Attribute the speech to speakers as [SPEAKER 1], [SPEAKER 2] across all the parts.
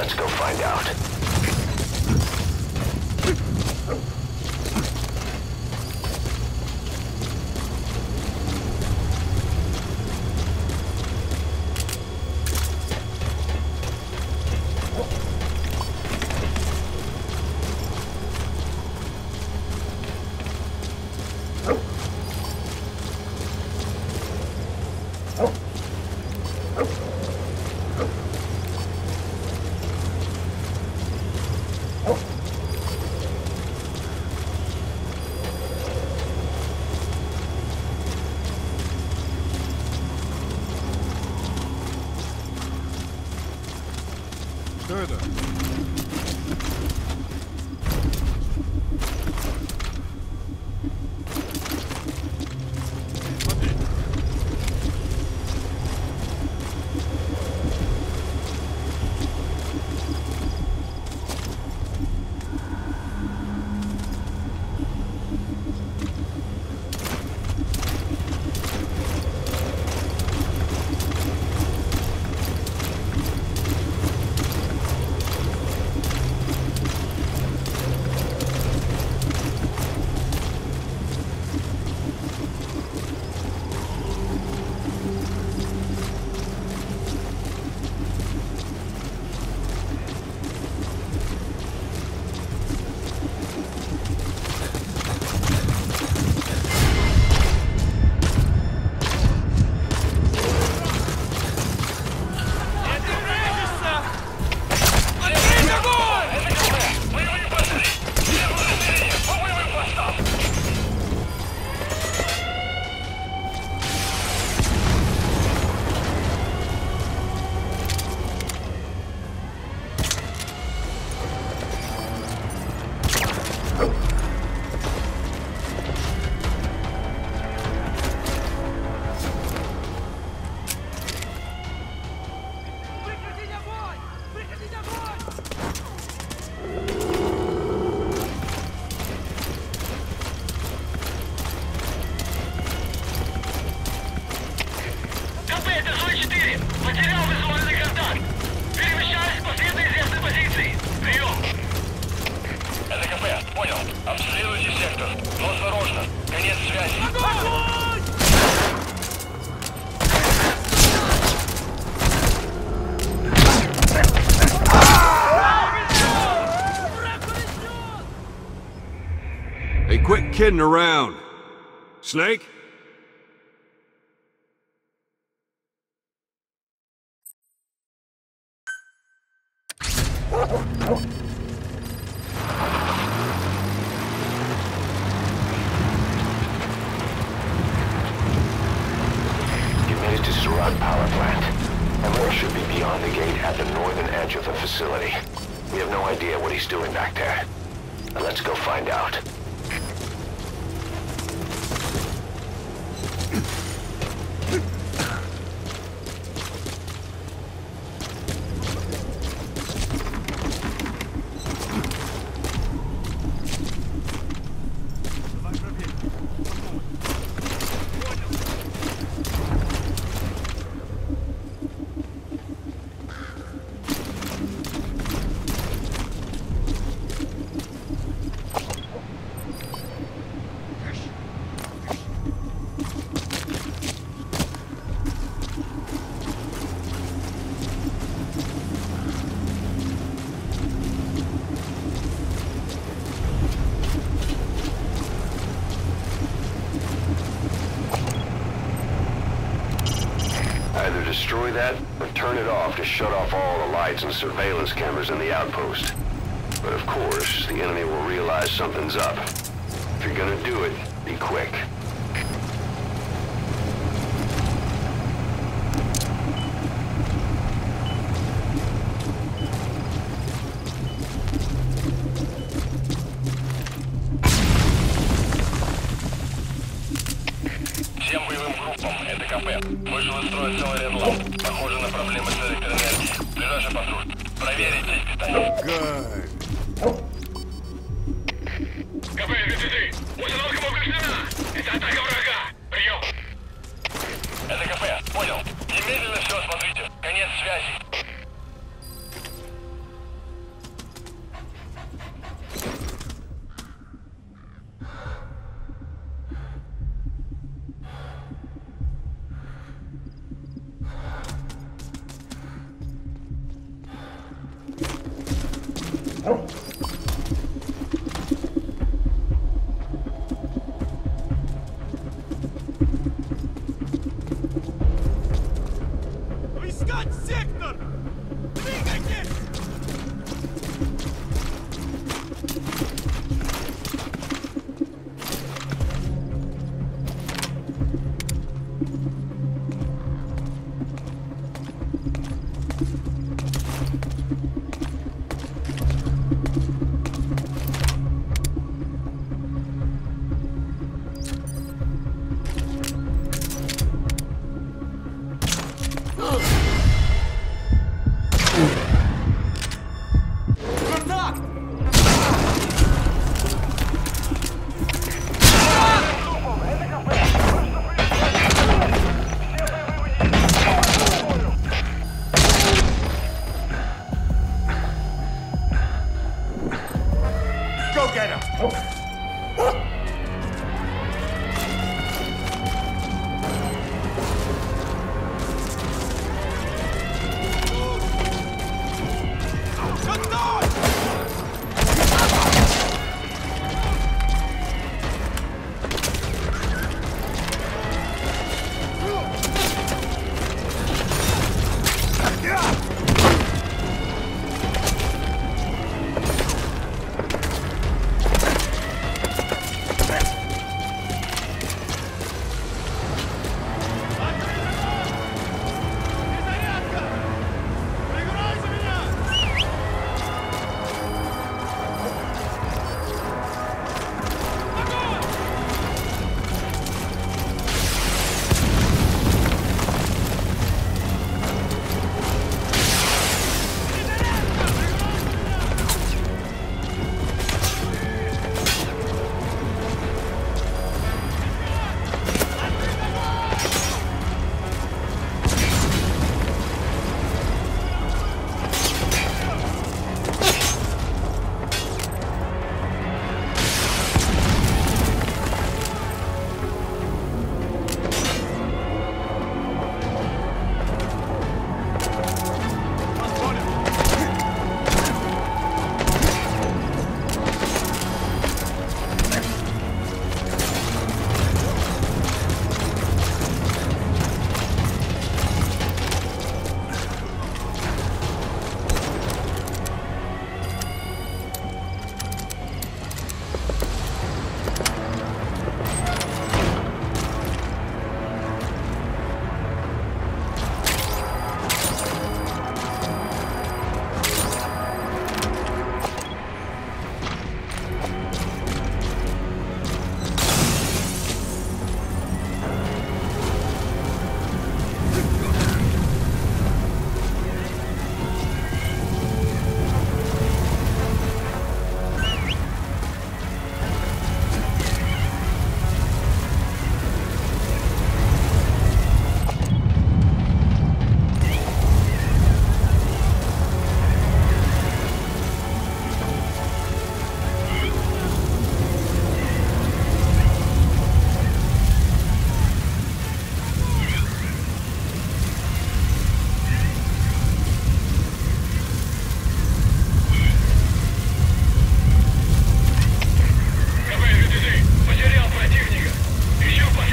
[SPEAKER 1] Let's go find out.
[SPEAKER 2] Что это? Смотри.
[SPEAKER 3] Потерял визуальный контакт. Перемещаюсь по светоизвестной позиции. Прием. Это КП. Понял. Обследуйте сектор. Но осторожно. Конец связи. Огонь!
[SPEAKER 4] Hey, quit kidding around. Snake?
[SPEAKER 1] You made it to Surat Power Plant. Emmerich should be beyond the gate at the northern edge of the facility. We have no idea what he's doing back there. Now let's go find out. Either destroy that, or turn it off to shut off all the lights and surveillance cameras in the outpost. But of course, the enemy will realize something's up. If you're gonna do it, be quick.
[SPEAKER 3] Всем боевым группам, это КП. Вышел из строя целый ряд ламп. Похоже на проблемы с электроэнергией. Ближайший патруль. Проверить здесь питание. КП, ГТЗ! Установка повреждена! Это атака врага! Прием! Это КП, понял. Немедленно все осмотрите. Конец связи.
[SPEAKER 2] Искать сектор! Двигайтесь! Go get him!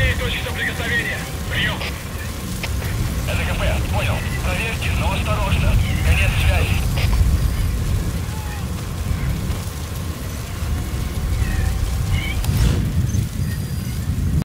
[SPEAKER 3] Это КП, понял. Проверьте, но осторожно.